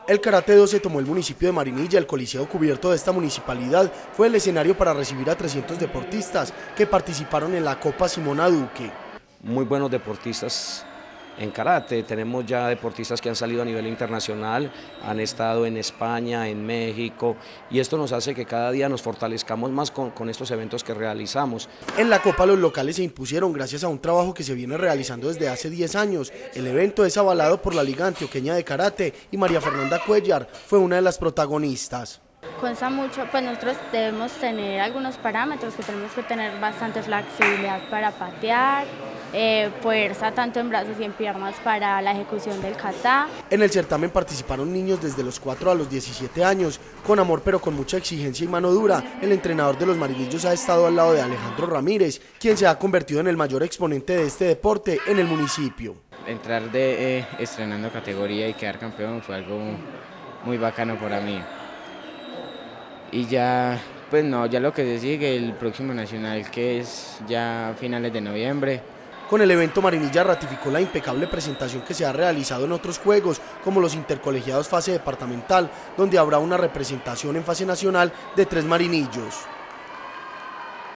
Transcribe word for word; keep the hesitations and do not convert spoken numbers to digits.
El Karate doce tomó el municipio de Marinilla. El coliseo cubierto de esta municipalidad fue el escenario para recibir a trescientos deportistas que participaron en la Copa Simona Duque. Muy buenos deportistas en karate, tenemos ya deportistas que han salido a nivel internacional, han estado en España, en México, y esto nos hace que cada día nos fortalezcamos más con, con estos eventos que realizamos. En la Copa los locales se impusieron gracias a un trabajo que se viene realizando desde hace diez años. El evento es avalado por la Liga Antioqueña de Karate y María Fernanda Cuellar fue una de las protagonistas. Consta mucho, pues nosotros debemos tener algunos parámetros, que tenemos que tener bastante flexibilidad para patear, eh, fuerza tanto en brazos y en piernas para la ejecución del kata. En el certamen participaron niños desde los cuatro a los diecisiete años, con amor pero con mucha exigencia y mano dura. El entrenador de los marinillos ha estado al lado de Alejandro Ramírez, quien se ha convertido en el mayor exponente de este deporte en el municipio. Entrar de eh, estrenando categoría y quedar campeón fue algo muy bacano para mí. Y ya, pues no, ya lo que se sigue, el próximo nacional, que es ya a finales de noviembre. Con el evento, Marinilla ratificó la impecable presentación que se ha realizado en otros juegos, como los intercolegiados fase departamental, donde habrá una representación en fase nacional de tres marinillos.